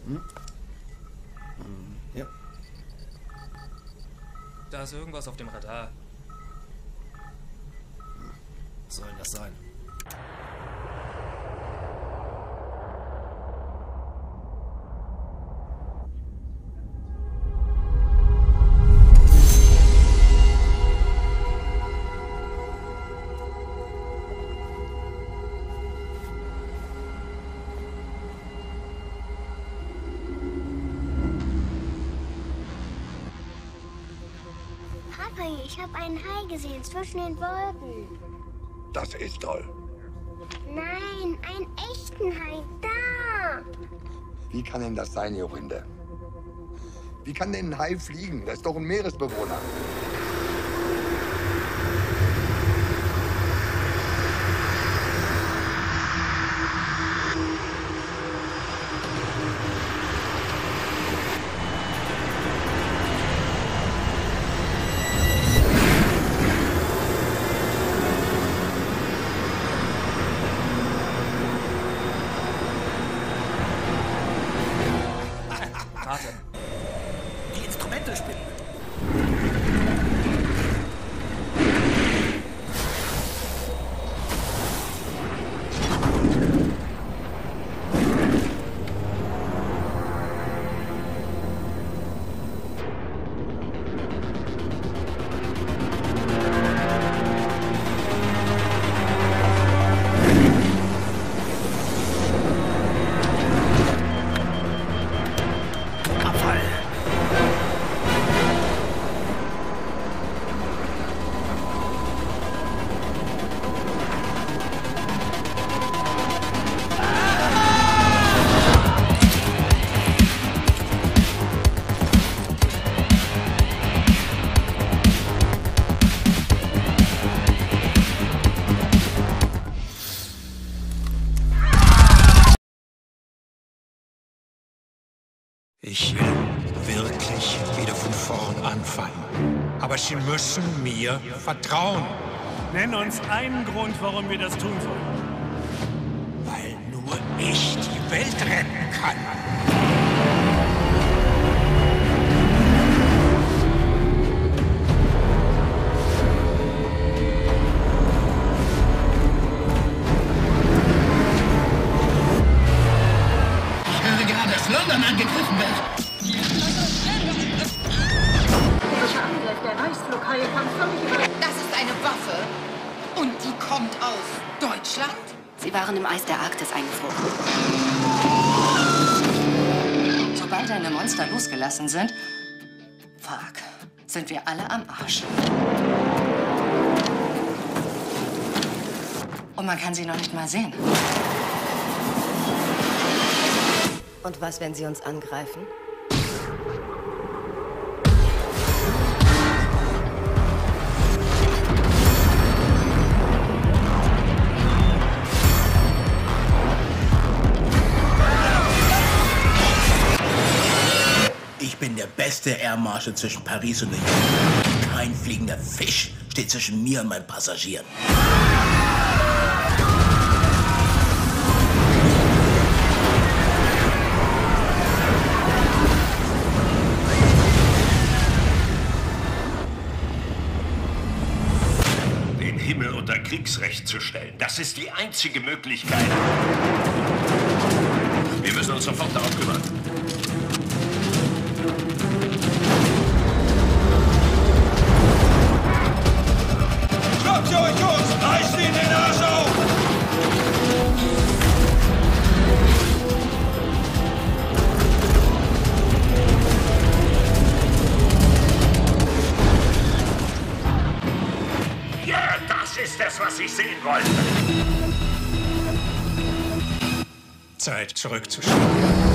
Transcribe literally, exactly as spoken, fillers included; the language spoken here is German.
Hm? Hm, ja. Da ist irgendwas auf dem Radar. Was soll denn das sein? Papa, ich habe einen Hai gesehen zwischen den Wolken. Das ist toll. Nein, einen echten Hai. Da! Wie kann denn das sein, Jorinde? Wie kann denn ein Hai fliegen? Das ist doch ein Meeresbewohner. Warte. Die Instrumente spinnen. Ich will wirklich wieder von vorn anfangen. Aber Sie müssen mir vertrauen. Nenn uns einen Grund, warum wir das tun sollen. Weil nur ich die Welt retten kann. Ich höre gerade, dass London angegriffen wird. Welcher Angriff der Reichsflughaie kam völlig über... Das ist eine Waffe. Und die kommt aus Deutschland? Sie waren im Eis der Arktis eingefroren. Sobald deine Monster losgelassen sind, fuck, sind wir alle am Arsch. Und man kann sie noch nicht mal sehen. Und was, wenn sie uns angreifen? Ich bin der beste Air Marshal zwischen Paris und New York. Kein fliegender Fisch steht zwischen mir und meinen Passagieren. Den Himmel unter Kriegsrecht zu stellen, das ist die einzige Möglichkeit. Wir müssen uns sofort darum kümmern. Schnappt ihr euch Jungs! Reißt ihn den Arsch auf! Ja, das ist es, was ich sehen wollte. Zeit zurückzuschauen.